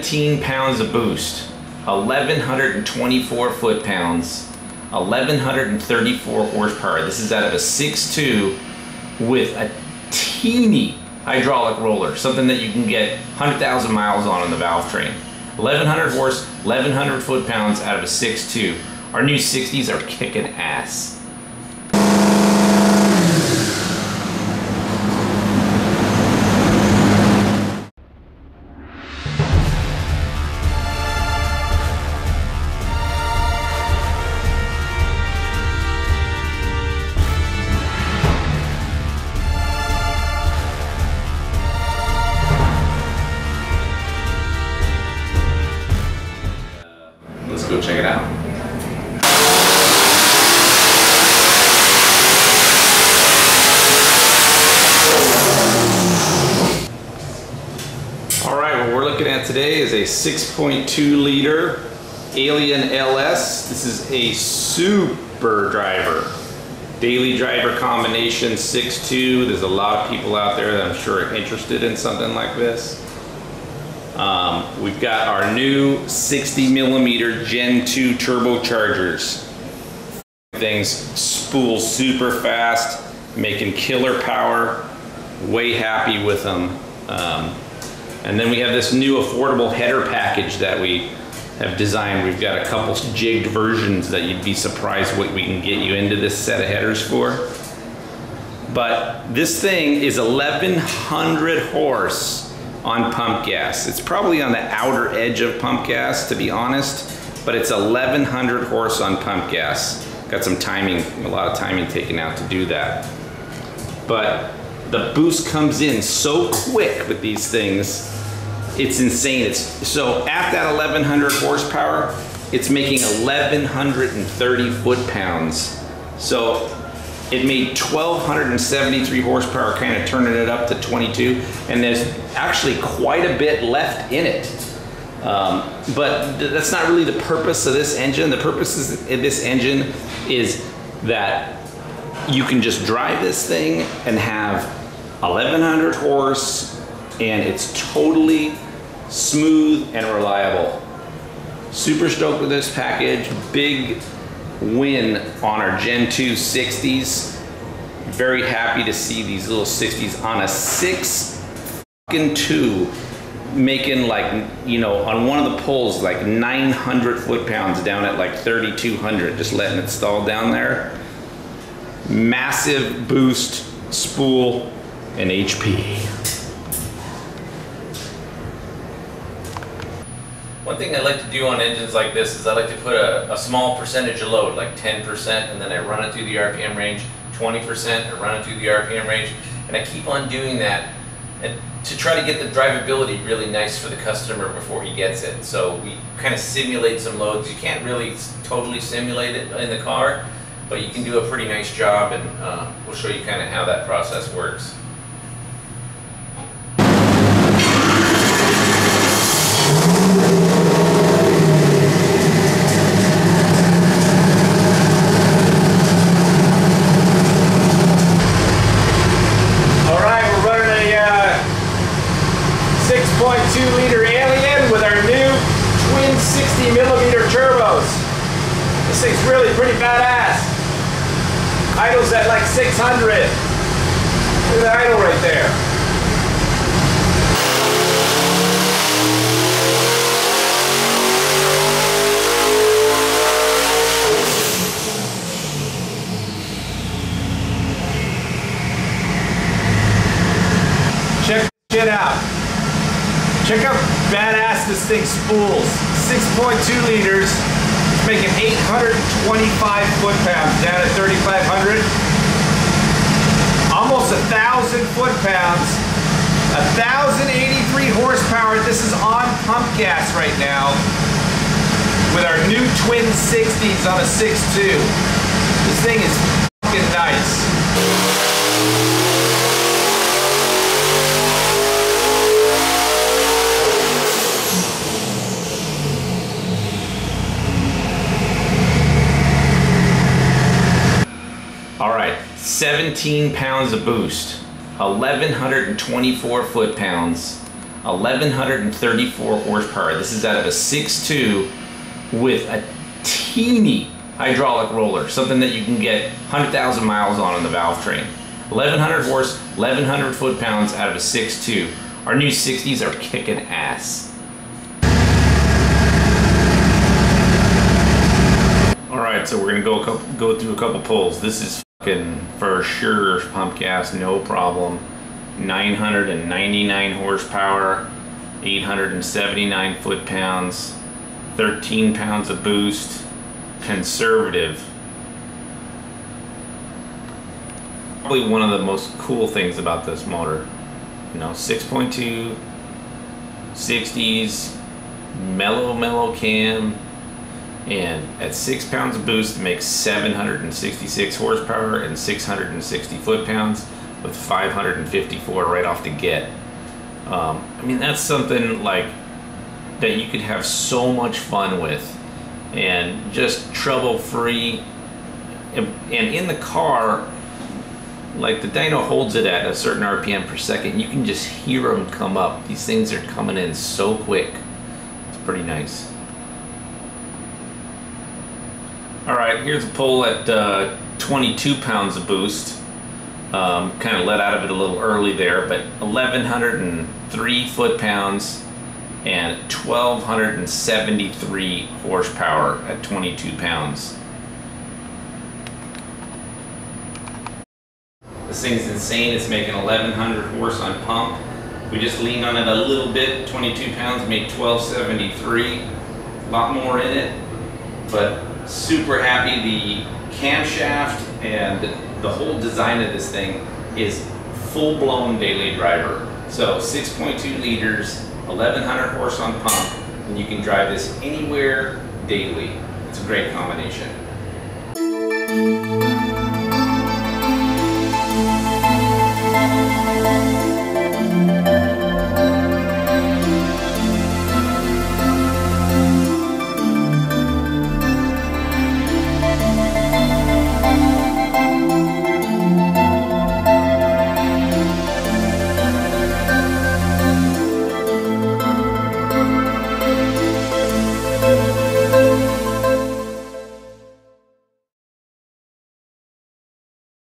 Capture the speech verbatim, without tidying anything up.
seventeen pounds of boost, eleven twenty-four foot-pounds, eleven thirty-four horsepower. This is out of a six two with a teeny hydraulic roller, something that you can get one hundred thousand miles on in the valve train. eleven hundred horse, eleven hundred foot-pounds out of a six two. Our new sixties are kicking ass. Let's go check it out. All right, what we're looking at today is a six point two liter Alien L S. This is a super driver. Daily driver combination six two. There's a lot of people out there that I'm sure are interested in something like this. Um, we've got our new sixty millimeter Gen two turbochargers. Things spool super fast, making killer power. Way happy with them. Um, and then we have this new affordable header package that we have designed. We've got a couple jigged versions that you'd be surprised what we can get you into this set of headers for. But this thing is eleven hundred horse on pump gas. It's probably on the outer edge of pump gas, to be honest, but it's eleven hundred horse on pump gas. Got some timing, a lot of timing taken out to do that. But the boost comes in so quick with these things, it's insane. It's so at that eleven hundred horsepower, it's making eleven thirty foot-pounds. So it made twelve seventy-three horsepower, kind of turning it up to twenty-two, and there's actually quite a bit left in it. Um, but th that's not really the purpose of this engine. The purpose of this engine is that you can just drive this thing and have eleven hundred horse, and it's totally smooth and reliable. Super stoked with this package. Big win on our Gen two sixties. Very happy to see these little sixties on a six two making, like, you know, on one of the pulls like nine hundred foot-pounds down at like thirty-two hundred, just letting it stall down there. Massive boost, spool, and H P. One thing I like to do on engines like this is I like to put a, a small percentage of load, like ten percent, and then I run it through the R P M range, twenty percent, I run it through the R P M range, and I keep on doing that and to try to get the drivability really nice for the customer before he gets it. So we kind of simulate some loads. You can't really totally simulate it in the car, but you can do a pretty nice job, and uh, we'll show you kind of how that process works. six point two liter Alien with our new twin sixty millimeter turbos. This thing's really pretty badass. Idle's at like six hundred. Look at the idle right there. Check it out. Check out how badass this thing spools. six point two liters, making eight hundred twenty-five foot-pounds down at thirty-five hundred. Almost a thousand foot-pounds, one thousand eighty-three horsepower. This is on pump gas right now with our new twin sixties on a six two. This thing is fucking nice. All right, seventeen pounds of boost, eleven twenty-four foot-pounds, eleven thirty-four horsepower. This is out of a six two with a teeny hydraulic roller, something that you can get one hundred thousand miles on on the valve train. eleven hundred horse, eleven hundred foot-pounds out of a six two. Our new sixties are kicking ass. All right, so we're gonna go a couple, go through a couple pulls. This is fucking for sure pump gas, no problem. nine hundred ninety-nine horsepower, eight hundred seventy-nine foot-pounds, thirteen pounds of boost, conservative. Probably one of the most cool things about this motor. You know, six point two, sixties, mellow, mellow cam, and at six pounds of boost it makes seven hundred sixty-six horsepower and six hundred sixty foot-pounds with five hundred fifty-four right off the get. Um, I mean, that's something like that you could have so much fun with and just trouble-free. And, and in the car, like the dyno holds it at a certain R P M per second, you can just hear them come up. These things are coming in so quick. It's pretty nice. All right, here's a pull at uh, twenty-two pounds of boost. Um, kind of let out of it a little early there, but eleven oh three foot-pounds and twelve seventy-three horsepower at twenty-two pounds. This thing's insane. It's making eleven hundred horse on pump. We just leaned on it a little bit. twenty-two pounds made twelve seventy-three. A lot more in it, but super happy. The camshaft and the whole design of this thing is full-blown daily driver. So six point two liters, eleven hundred horse on pump, and you can drive this anywhere daily. It's a great combination.